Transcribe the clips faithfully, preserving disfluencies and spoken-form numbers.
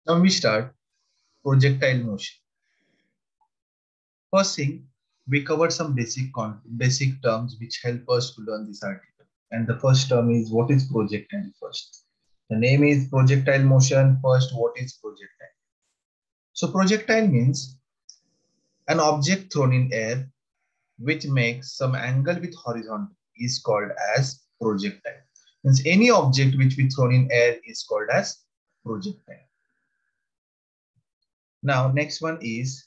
Now we start projectile motion. First thing, we covered some basic con basic terms which help us to learn this article. And the first term is what is projectile first. The name is projectile motion. First, what is projectile? So projectile means an object thrown in air which makes some angle with horizontal is called as projectile. Means any object which we thrown in air is called as projectile. Now next one is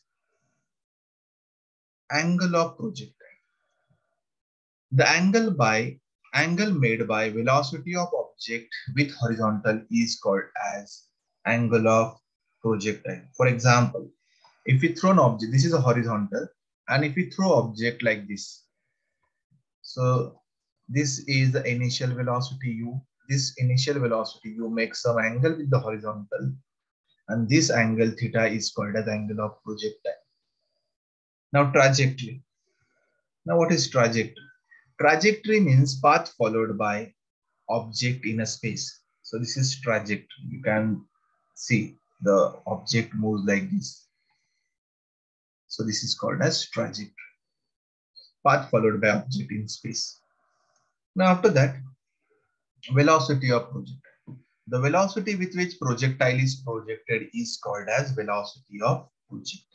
angle of projectile. The angle by angle made by velocity of object with horizontal is called as angle of projectile. For example, if we throw an object, this is a horizontal, and if we throw object like this, so this is the initial velocity u. This initial velocity u makes some angle with the horizontal, and this angle theta is called as angle of projectile. Now trajectory. Now what is trajectory? Trajectory means path followed by object in a space. So this is trajectory. You can see the object moves like this. So this is called as trajectory. Path followed by object in space. Now after that, velocity of projectile. The velocity with which projectile is projected is called as velocity of projectile.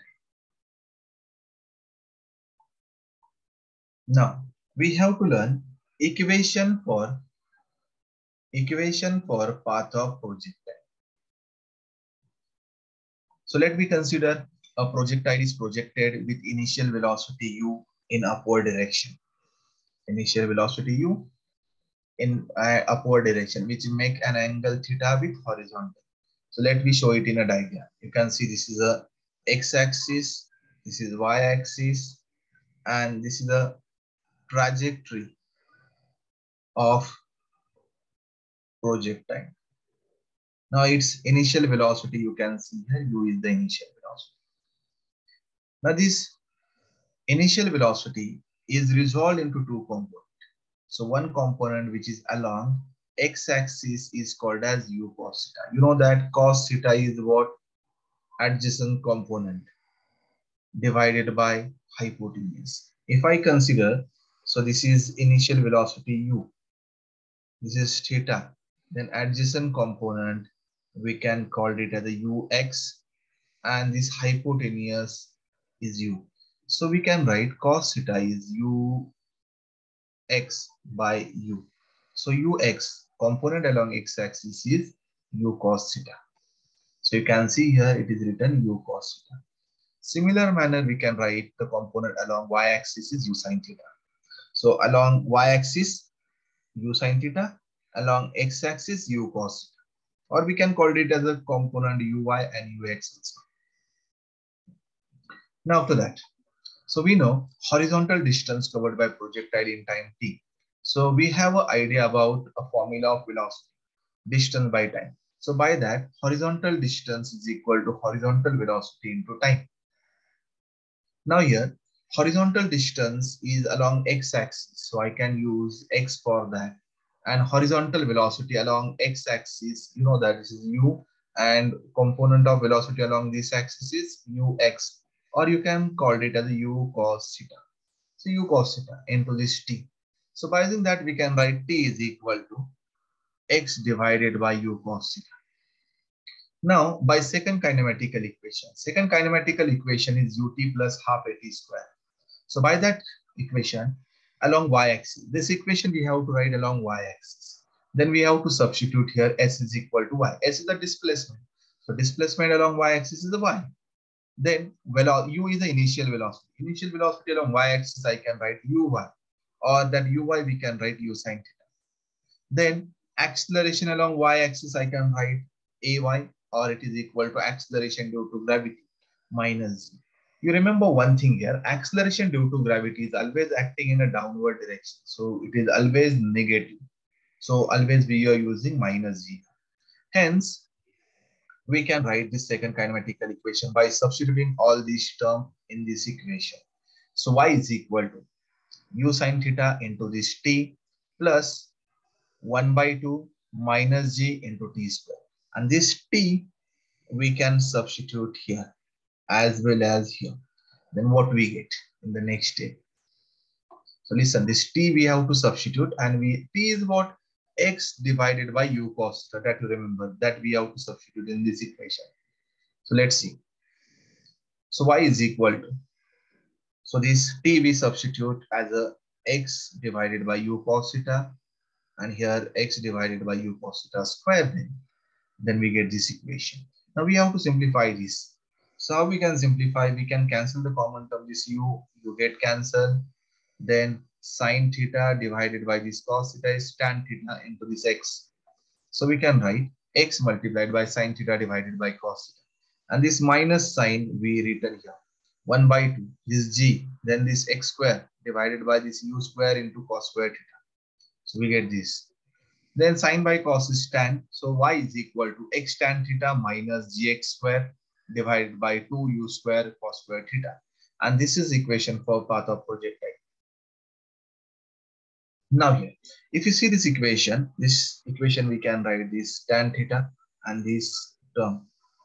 Now we have to learn equation for equation for path of projectile. So let me consider a projectile is projected with initial velocity u in upward direction. Initial velocity u in uh, upward direction, which make an angle theta with horizontal. So let me show it in a diagram. You can see this is a x-axis, this is y-axis, and this is the trajectory of projectile. Now its initial velocity, you can see here, u is the initial velocity. Now this initial velocity is resolved into two components. So one component which is along x-axis is called as u cos theta. You know that cos theta is what? Adjacent component divided by hypotenuse. If I consider, so this is initial velocity u, this is theta, then adjacent component we can call it as a ux, and this hypotenuse is u. So we can write cos theta is u x by u. So ux, component along x-axis, is u cos theta. So you can see here it is written u cos theta. Similar manner we can write the component along y-axis is u sin theta. So along y-axis u sin theta, along x-axis u cos theta. Or we can call it as a component uy and ux also. Now after that, so we know horizontal distance covered by projectile in time t. So we have an idea about a formula of velocity, distance by time. So by that, horizontal distance is equal to horizontal velocity into time. Now here, horizontal distance is along x-axis. So I can use x for that. And horizontal velocity along x-axis, you know that this is u, and component of velocity along this axis is ux. Or you can call it as a u cos theta. So u cos theta into this t. So by using that, we can write t is equal to x divided by u cos theta. Now by second kinematical equation, second kinematical equation is ut plus half at square. So by that equation along y-axis, this equation we have to write along y-axis. Then we have to substitute here s is equal to y. S is the displacement. So displacement along y-axis is the y. Then velo u is the initial velocity. Initial velocity along y-axis I can write uy, or that uy we can write u sin theta. Then acceleration along y-axis I can write ay, or it is equal to acceleration due to gravity minus z. You remember one thing here, acceleration due to gravity is always acting in a downward direction. So it is always negative. So always we are using minus g. Hence, we can write this second kinematical equation by substituting all these terms in this equation. So y is equal to u sin theta into this t plus one by two minus g into t square. And this t we can substitute here as well as here. Then what we get in the next step? So listen, this t we have to substitute, and we t is what? X divided by u cos theta, that you remember, that we have to substitute in this equation. So let's see. So y is equal to, so this t we substitute as a x divided by u cos theta, and here x divided by u cos theta square, then, then we get this equation. Now we have to simplify this. So how we can simplify? We can cancel the common term, this u, you get cancelled. Then sine theta divided by this cos theta is tan theta into this x. So we can write x multiplied by sine theta divided by cos theta. And this minus sign we written here. one by two, this g, then this x square divided by this u square into cos square theta. So we get this. Then sine by cos is tan. So y is equal to x tan theta minus gx square divided by two u square cos square theta. And this is equation for path of projectile. Now here, if you see this equation, this equation we can write this tan theta and this term.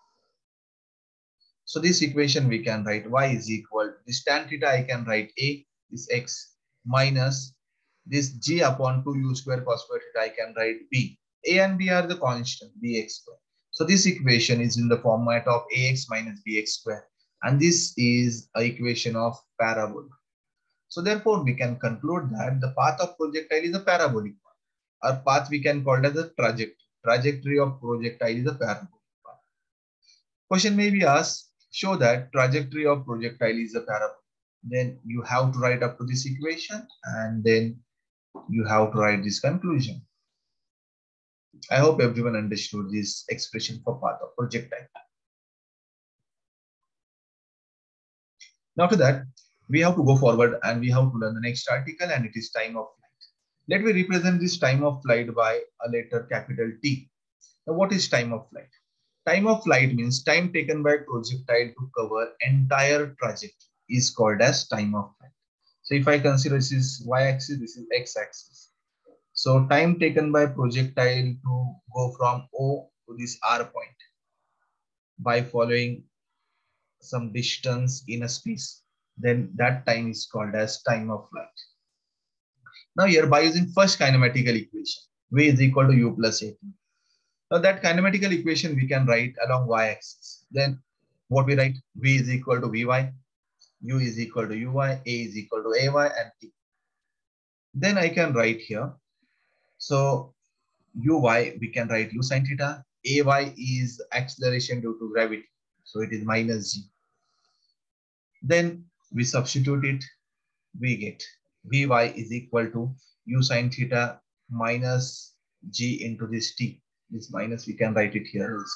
So this equation we can write y is equal to this tan theta, I can write a, this x, minus this g upon two u square cos square theta, I can write b. A and b are the constant, bx square. So this equation is in the format of ax minus bx square. And this is an equation of parabola. So therefore, we can conclude that the path of projectile is a parabolic path. Our path we can call it as a trajectory. Trajectory of projectile is a parabolic path. Question may be asked, show that trajectory of projectile is a parabola. Then you have to write up to this equation, and then you have to write this conclusion. I hope everyone understood this expression for path of projectile. Now to that, we have to go forward and we have to learn the next article, and it is time of flight. Let me represent this time of flight by a letter capital T. Now what is time of flight? Time of flight means time taken by projectile to cover entire trajectory is called as time of flight. So if I consider this is y-axis, this is x-axis. So time taken by projectile to go from O to this R point by following some distance in a space, then that time is called as time of flight. Now here, by using first kinematical equation, v is equal to u plus at. Now that kinematical equation we can write along y-axis. Then what we write? V is equal to vy, u is equal to uy, a is equal to ay, and t. Then I can write here. So uy, we can write u sin theta. Ay is acceleration due to gravity. So it is minus g. Then we substitute it. We get vy is equal to u sin theta minus g into this t. This minus we can write it here also.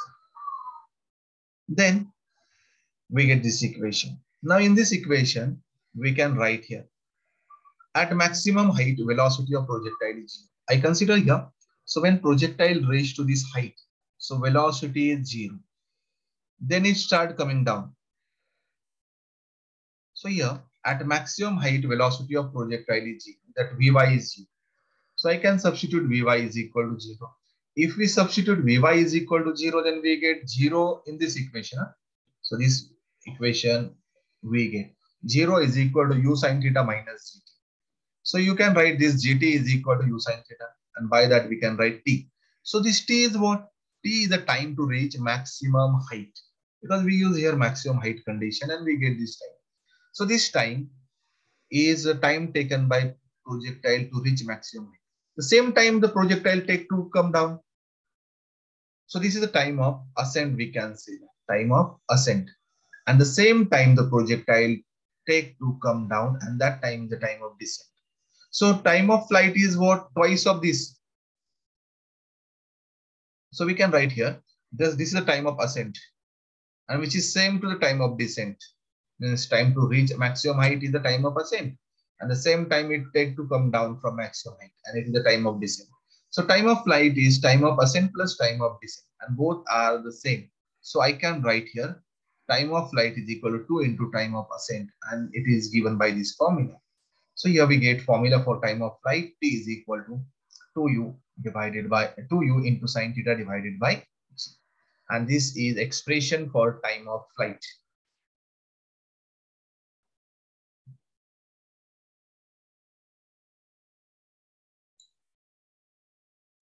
Then we get this equation. Now in this equation, we can write here. At maximum height, velocity of projectile is zero. I consider here. So when projectile reach to this height, so velocity is zero. Then it start coming down. So here, at maximum height, velocity of projectile is zero. That vy is zero. So I can substitute vy is equal to zero. If we substitute vy is equal to zero, then we get zero in this equation. Huh? So this equation we get zero is equal to u sin theta minus gt. So you can write this gt is equal to u sin theta, and by that we can write t. So this t is what? T is the time to reach maximum height, because we use here maximum height condition and we get this time. So this time is a time taken by projectile to reach maximum height. The same time the projectile take to come down. So this is the time of ascent, we can say that. Time of ascent. And the same time the projectile take to come down, and that time is the time of descent. So time of flight is what? Twice of this. So we can write here, this, this is the time of ascent, and which is same to the time of descent. Means time to reach maximum height is the time of ascent, and the same time it take to come down from maximum height, and it is the time of descent. So time of flight is time of ascent plus time of descent, and both are the same. So I can write here time of flight is equal to two into time of ascent, and it is given by this formula. So here we get formula for time of flight, t is equal to two u divided by two u into sin theta divided by g. and this is expression for time of flight.